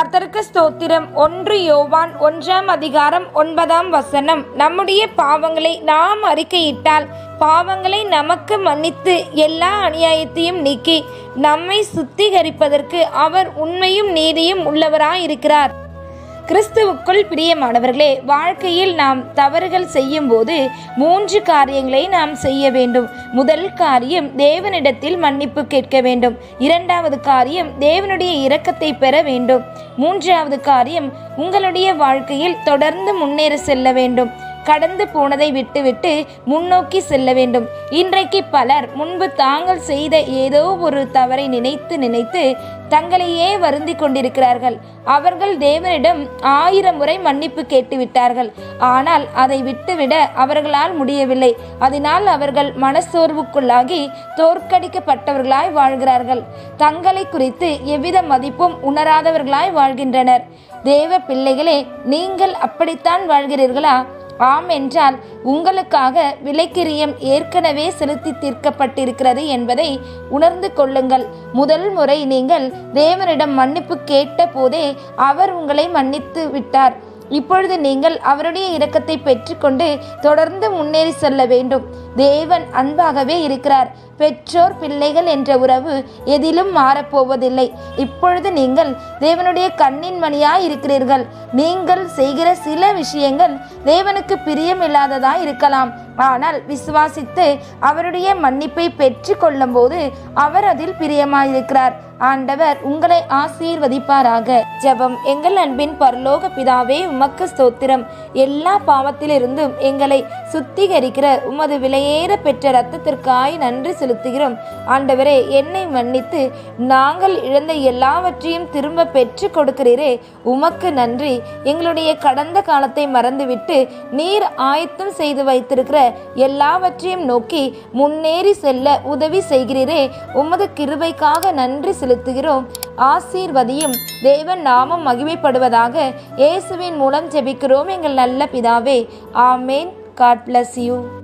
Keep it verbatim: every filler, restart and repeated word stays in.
கர்த்தருக்கு ஸ்தோத்திரம். ஒன்று யோவான் ஒன்றாம் அதிகாரம் ஒன்பதாம் வசனம். நம்முடைய பாவங்களை நாம் அறிக்கையிட்டால் பாவங்களை நமக்கு மன்னித்து எல்லா அநியாயத்தையும் நீக்கி நம்மை சுத்திகரிப்பதற்கு அவர் உண்மையும் நீதியும் உள்ளவராயிருக்கிறார். கிறிஸ்துவுக்குள் பிரியமானவர்களே, வாழ்க்கையில் நாம் தவறுகள் செய்யும் போது மூன்று காரியங்களை நாம் செய்ய வேண்டும். முதல் காரியம் தேவனிடத்தில் மன்னிப்பு கேட்க வேண்டும். இரண்டாவது காரியம் தேவனுடைய இரக்கத்தை பெற வேண்டும். மூன்றாவது காரியம் உங்களுடைய வாழ்க்கையில் தொடர்ந்து முன்னேற செல்ல வேண்டும். கடந்து போனதை விட்டுவிட்டு முன்னோக்கி செல்ல வேண்டும். இன்றைக்கு பலர் முன்பு தாங்கள் செய்த ஏதோ ஒரு தவறை நினைத்து நினைத்து தங்களையே வருந்தி கொண்டிருக்கிறார்கள். அவர்கள் தேவனிடம் ஆயிரம் முறை மன்னிப்பு கேட்டு விட்டார்கள். ஆனால் அதை விட்டுவிட அவர்களால் முடியவில்லை. அதனால் அவர்கள் மனசோர்வுக்குள்ளாகி தோற்கடிக்கப்பட்டவர்களாய் வாழ்கிறார்கள். தங்களை குறித்து எவ்வித மதிப்பும் உணராதவர்களாய் வாழ்கின்றனர். தேவ பிள்ளைகளே, நீங்கள் அப்படித்தான் வாழ்கிறீர்களா? ஆம் என்றால் உங்களுக்காக விலைக்கிரியம் ஏற்கனவே செலுத்தி தீர்க்கப்பட்டிருக்கிறது என்பதை உணர்ந்து கொள்ளுங்கள். முதல் முறை நீங்கள் தேவனிடம் மன்னிப்பு கேட்ட போதே அவர் உங்களை மன்னித்து விட்டார். இப்பொழுது நீங்கள் அவருடைய இரக்கத்தை பெற்றுக்கொண்டு தொடர்ந்து முன்னேறி செல்ல வேண்டும். தேவன் அன்பாகவே இருக்கிறார். பெற்றோர் பிள்ளைகள் என்ற உறவு எதிலும் மாறப்போவதில்லை. இப்பொழுது நீங்கள் தேவனுடைய கண்ணின் மணியாய் இருக்கிறீர்கள். நீங்கள் செய்கிற சில விஷயங்கள் தேவனுக்கு பிரியமில்லாததாய் இருக்கலாம். ஆனால் விசுவாசித்து அவருடைய மன்னிப்பை பெற்று கொள்ளும் போது அவர் அதில் பிரியமாயிருக்கிறார். ஆண்டவர் உங்களை ஆசீர்வதிப்பாராக. ஜெபம். எங்கள் அன்பின் பரலோக பிதாவே, உமக்கு ஸ்தோத்திரம். எல்லா பாவத்திலிருந்தும் எங்களை சுத்திகரிக்கிற உமது விலையேற பெற்ற இரத்தத்திற்காய் நன்றி செலுத்துகிறோம். ஆண்டவரே, என்னை மன்னித்து நாங்கள் இழந்த எல்லாவற்றையும் திரும்ப பெற்று கொடுக்கிறீரே, உமக்கு நன்றி. எங்களுடைய கடந்த காலத்தை மறந்துவிட்டு நீர் ஆயத்தம் செய்து வைத்திருக்கிற எல்லாவற்றையும் நோக்கி முன்னேறி செல்ல உதவி செய்கிறீரே, உமது கிருபைக்காக நன்றி செலுத்துகிறோம். ஆசீர்வதியும். தேவன் நாமம் மகிமைப்படுவதாக. இயேசுவின் மூலம் ஜெபிக்கிறோம் எங்கள் நல்ல பிதாவே. ஆமேன். God bless you.